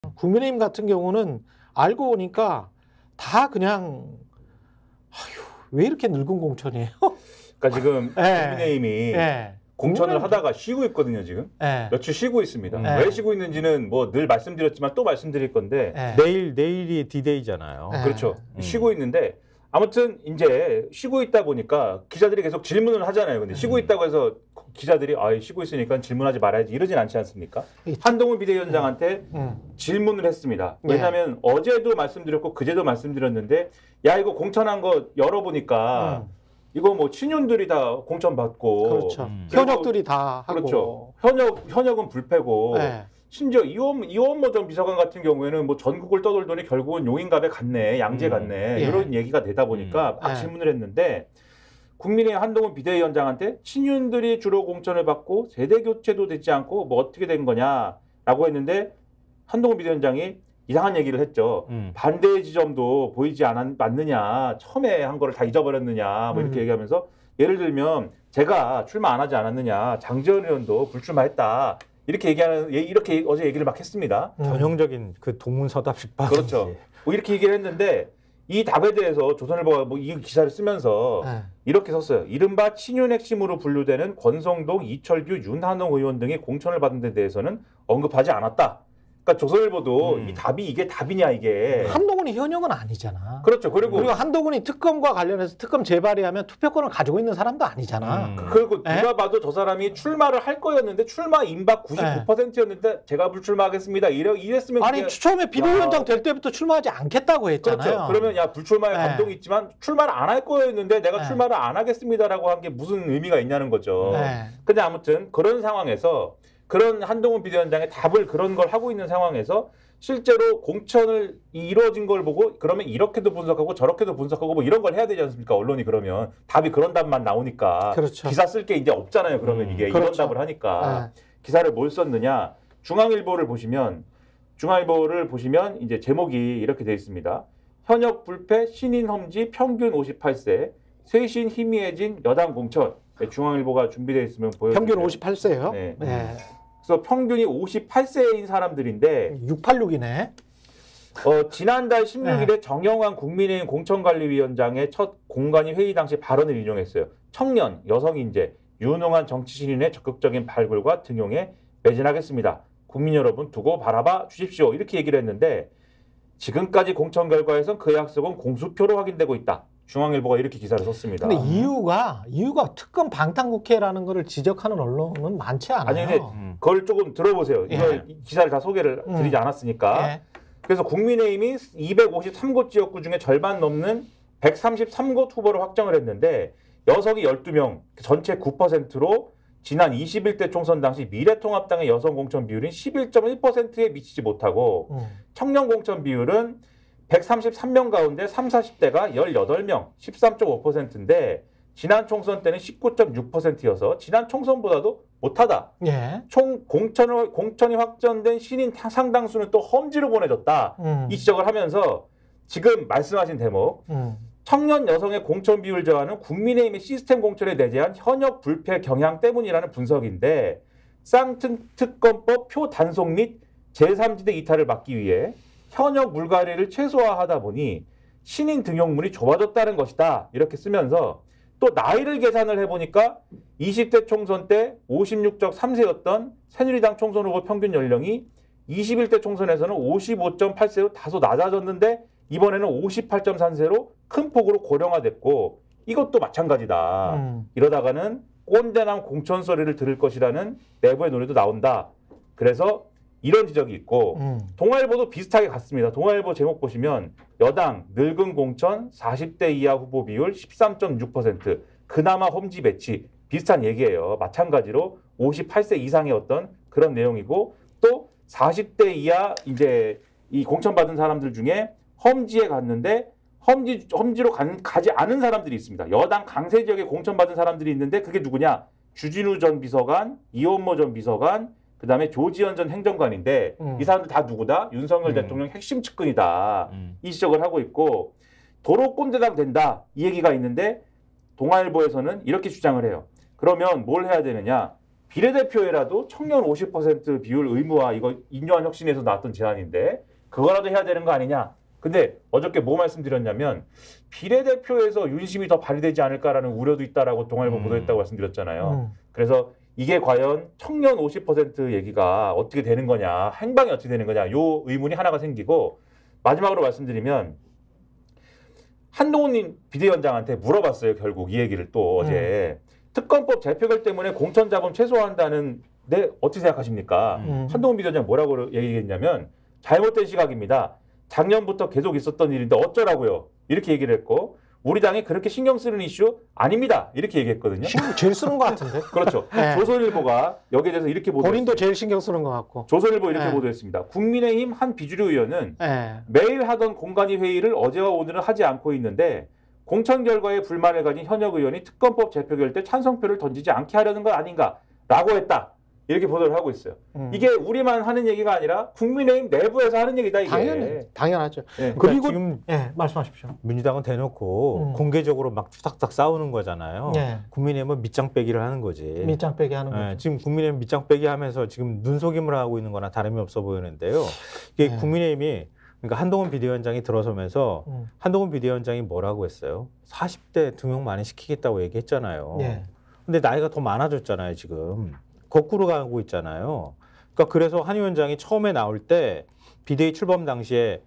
국민의힘 같은 경우는 알고 보니까 다 그냥 왜 이렇게 늙은 공천이에요? 그러니까 지금 국민의힘이 공천을 하다가 쉬고 있거든요, 지금. 며칠 쉬고 있습니다. 왜 쉬고 있는지는 뭐 늘 말씀드렸지만 또 말씀드릴 건데 내일이 D-Day잖아요. 그렇죠. 쉬고 있는데 아무튼 이제 쉬고 있다 보니까 기자들이 계속 질문을 하잖아요. 근데 쉬고 있다고 해서 기자들이 쉬고 있으니까 질문하지 말아야지 이러진 않지 않습니까? 한동훈 비대위원장한테 질문을 했습니다. 왜냐하면 어제도 말씀드렸고 그제도 말씀드렸는데 야 이거 공천한 거 열어보니까 이거 뭐 친윤들이 다 공천 받고 그렇죠. 현역들이 다 하고 그렇죠. 현역은 불패고 심지어 이원모 전 비서관 같은 경우에는 뭐 전국을 떠돌더니 결국은 용인갑에 갔네, 양재 갔네 이런 얘기가 되다 보니까 막 질문을 했는데 국민의힘 한동훈 비대위원장한테 친윤들이 주로 공천을 받고 세대 교체도 되지 않고 뭐 어떻게 된 거냐라고 했는데 한동훈 비대위원장이 이상한 얘기를 했죠. 반대의 지점도 보이지 않느냐, 처음에 한 거를 다 잊어버렸느냐, 뭐 이렇게 얘기하면서 예를 들면 제가 출마 안 하지 않았느냐, 장제원 의원도 불출마했다. 이렇게 어제 얘기를 막 했습니다. 전형적인 그 동문서답식 방. 그렇죠. 뭐 이렇게 얘기를 했는데 이 답에 대해서 조선일보가 뭐 이 기사를 쓰면서 이렇게 썼어요. 이른바 친윤 핵심으로 분류되는 권성동, 이철규, 윤한홍 의원 등이 공천을 받은 데 대해서는 언급하지 않았다. 그러니까 조선일보도 이 답이 이게 답이냐 이게. 한동훈이 현역은 아니잖아. 그렇죠. 그리고 한동훈이 특검과 관련해서 특검 재발의하면 투표권을 가지고 있는 사람도 아니잖아. 그리고 누가 봐도 저 사람이 출마를 할 거였는데 출마 임박 99%였는데 제가 불출마하겠습니다. 이랬으면 아니 처음에 비대위원장 될 때부터 출마하지 않겠다고 했잖아요. 그렇죠. 그러면 야 불출마에 감동이 있지만 출마를 안 할 거였는데 내가 출마를 안 하겠습니다라고 한 게 무슨 의미가 있냐는 거죠. 근데 아무튼 그런 상황에서 그런 한동훈 비대위원장의 답을 그런 걸 하고 있는 상황에서 실제로 공천을 이루어진 걸 보고 그러면 이렇게도 분석하고 저렇게도 분석하고 뭐 이런 걸 해야 되지 않습니까? 언론이 그러면 답이 그런 답만 나오니까 그렇죠. 기사 쓸 게 이제 없잖아요. 그러면 이게 그렇죠. 이런 답을 하니까 기사를 뭘 썼느냐? 중앙일보를 보시면 이제 제목이 이렇게 돼 있습니다. 현역 불패 신인 험지 평균 58세 쇄신 희미해진 여당 공천. 중앙일보가 준비되어 있으면 보여드릴게요. 평균 58세예요? 네. 그래서 평균이 58세인 사람들인데 686이네. 지난달 16일에 정영환 국민의힘 공천관리위원장의 첫 공관위 회의 당시 발언을 인용했어요. 청년, 여성인재, 유능한 정치 신인의 적극적인 발굴과 등용에 매진하겠습니다. 국민 여러분 두고 바라봐 주십시오. 이렇게 얘기를 했는데 지금까지 공천 결과에선 그 약속은 공수표로 확인되고 있다. 중앙일보가 이렇게 기사를 썼습니다. 근데 이유가 특검 방탄국회라는 거를 지적하는 언론은 많지 않아요. 아니 근데 그걸 조금 들어보세요. 이걸 기사를 다 소개를 드리지 않았으니까. 그래서 국민의힘이 253곳 지역구 중에 절반 넘는 133곳 후보를 확정을 했는데 여성이 12명, 전체 9%로 지난 21대 총선 당시 미래통합당의 여성 공천 비율인 11.1%에 미치지 못하고 청년 공천 비율은 133명 가운데 30, 40대가 18명, 13.5%인데 지난 총선 때는 19.6%여서 지난 총선보다도 못하다. 총 공천이 확정된 신인 상당수는 또 험지로 보내졌다. 이 지적을 하면서 지금 말씀하신 대목 청년 여성의 공천 비율 저하는 국민의힘의 시스템 공천에 내재한 현역 불패 경향 때문이라는 분석인데 쌍특검법 표 단속 및 제3지대 이탈을 막기 위해 현역 물갈이를 최소화하다 보니 신인 등용문이 좁아졌다는 것이다. 이렇게 쓰면서 또 나이를 계산을 해보니까 20대 총선 때 56.3세였던 새누리당 총선 후보 평균 연령이 21대 총선에서는 55.8세로 다소 낮아졌는데 이번에는 58.3세로 큰 폭으로 고령화됐고 이것도 마찬가지다. 이러다가는 꼰대남 공천 소리를 들을 것이라는 내부의 논의도 나온다. 그래서 이런 지적이 있고 동아일보도 비슷하게 갔습니다. 동아일보 제목 보시면 여당 늙은 공천 40대 이하 후보 비율 13.6% 그나마 험지 배치 비슷한 얘기예요. 마찬가지로 58세 이상의 어떤 그런 내용이고 또 40대 이하 이제 이 공천 받은 사람들 중에 험지에 갔는데 험지로 가지 않은 사람들이 있습니다. 여당 강세 지역에 공천 받은 사람들이 있는데 그게 누구냐? 주진우 전 비서관, 이원모 전 비서관 그다음에 조지현 전 행정관인데 이 사람들 다 누구다? 윤석열 대통령 핵심 측근이다. 이 지적을 하고 있고 도로 꼰대당 된다. 이 얘기가 있는데 동아일보에서는 이렇게 주장을 해요. 그러면 뭘 해야 되느냐? 비례대표에라도 청년 50% 비율 의무화 이거 인요한 혁신에서 나왔던 제안인데 그거라도 해야 되는 거 아니냐. 근데 어저께 뭐 말씀드렸냐면 비례대표에서 윤심이 더 발휘되지 않을까라는 우려도 있다라고 동아일보 보도했다고 말씀드렸잖아요. 그래서 이게 과연 청년 50% 얘기가 어떻게 되는 거냐, 행방이 어떻게 되는 거냐, 요 의문이 하나가 생기고 마지막으로 말씀드리면 한동훈 비대위원장한테 물어봤어요. 결국 이 얘기를 또 어제 특검법 재표결 때문에 공천 자금 최소화한다는데 어떻게 생각하십니까? 한동훈 비대위원장 뭐라고 얘기했냐면 잘못된 시각입니다. 작년부터 계속 있었던 일인데 어쩌라고요? 이렇게 얘기를 했고 우리 당이 그렇게 신경 쓰는 이슈 아닙니다. 이렇게 얘기했거든요. 신경 제일 쓰는 것 같은데. 그렇죠. 네. 조선일보가 여기에 대해서 이렇게 보도했습니다. 본인도 제일 신경 쓰는 것 같고. 조선일보 이렇게 보도했습니다. 국민의힘 한 비주류 의원은 매일 하던 공간위 회의를 어제와 오늘은 하지 않고 있는데 공천 결과에 불만을 가진 현역 의원이 특검법 재표결 때 찬성표를 던지지 않게 하려는 것 아닌가라고 했다. 이렇게 보도를 하고 있어요. 이게 우리만 하는 얘기가 아니라 국민의힘 내부에서 하는 얘기다 이게. 당연하죠. 네. 그리고 지금 말씀하십시오. 민주당은 대놓고 공개적으로 막 투닥투닥 싸우는 거잖아요. 국민의힘은 밑장 빼기를 하는 거지. 밑장 빼기 하는 거죠. 지금 국민의힘 밑장 빼기 하면서 지금 눈속임을 하고 있는 거나 다름이 없어 보이는데요. 이게 국민의힘이 그러니까 한동훈 비대위원장이 들어서면서 한동훈 비대위원장이 뭐라고 했어요? 40대 등용 많이 시키겠다고 얘기했잖아요. 근데 나이가 더 많아졌잖아요, 지금. 거꾸로 가고 있잖아요. 그러니까 그래서 한 위원장이 처음에 나올 때 비대위 출범 당시에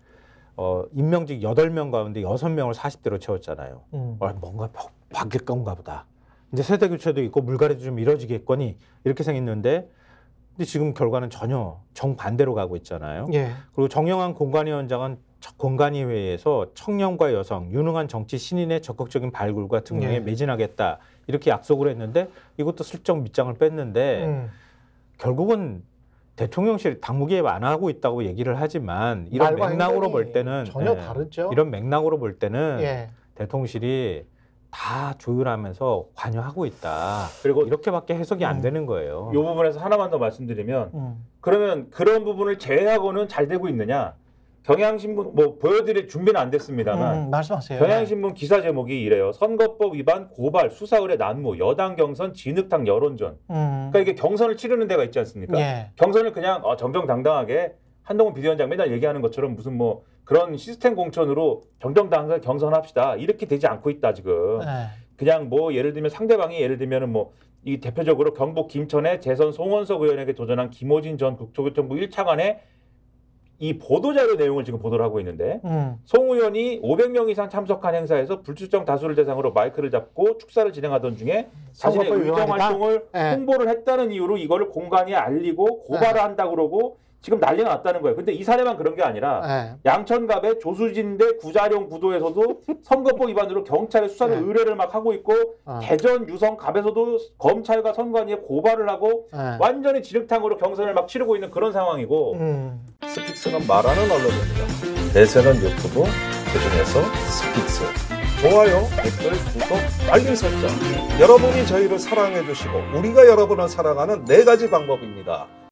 임명직 8명 가운데 6명을 40대로 채웠잖아요. 뭔가 바뀔 건가 보다. 이제 세대 교체도 있고 물갈이도 좀 이뤄지겠거니 이렇게 생겼는데 근데 지금 결과는 전혀 정반대로 가고 있잖아요. 그리고 정영환 공관위원장은 공관위 회의에서 청년과 여성, 유능한 정치 신인의 적극적인 발굴과 등용에 매진하겠다 이렇게 약속을 했는데 이것도 슬쩍 밑장을 뺐는데 결국은 대통령실 당무기에 완화하고 있다고 얘기를 하지만 이런 맥락으로 볼 때는 전혀 다르죠. 이런 맥락으로 볼 때는 대통령실이 다 조율하면서 관여하고 있다. 그리고 이렇게밖에 해석이 안 되는 거예요. 이 부분에서 하나만 더 말씀드리면 그러면 그런 부분을 제외하고는 잘 되고 있느냐? 경향신문 뭐 보여드릴 준비는 안 됐습니다만 말씀하세요. 경향신문 기사 제목이 이래요. 선거법 위반 고발 수사 의뢰 난무 여당 경선 진흙탕 여론전. 그러니까 이게 경선을 치르는 데가 있지 않습니까? 경선을 그냥 정정당당하게 한동훈 비대위원장 맨날 얘기하는 것처럼 무슨 뭐 그런 시스템 공천으로 정정당당하게 경선합시다. 이렇게 되지 않고 있다 지금. 그냥 뭐 예를 들면 상대방이 예를 들면은 뭐 이 대표적으로 경북 김천의 재선 송원석 의원에게 도전한 김호진 전 국토교통부 1차관의 이 보도자료 내용을 지금 보도를 하고 있는데 송 의원이 500명 이상 참석한 행사에서 불출정 다수를 대상으로 마이크를 잡고 축사를 진행하던 중에 자신의 의정 활동을 홍보를 했다는 이유로 이거를 공간에 알리고 고발을 한다고 그러고 지금 난리가 났다는 거예요. 근데 이 사례만 그런 게 아니라 양천갑의 조수진대 구자룡 구도에서도 선거법 위반으로 경찰에 수사를 의뢰를 막 하고 있고 대전 유성갑에서도 검찰과 선관위에 고발을 하고 완전히 진흙탕으로 경선을 막 치르고 있는 그런 상황이고 스픽스는 말하는 언론입니다. 대세는 유튜브, 그중에서 스픽스. 좋아요, 댓글, 구독, 알림 설정. 여러분이 저희를 사랑해 주시고 우리가 여러분을 사랑하는 4가지 방법입니다.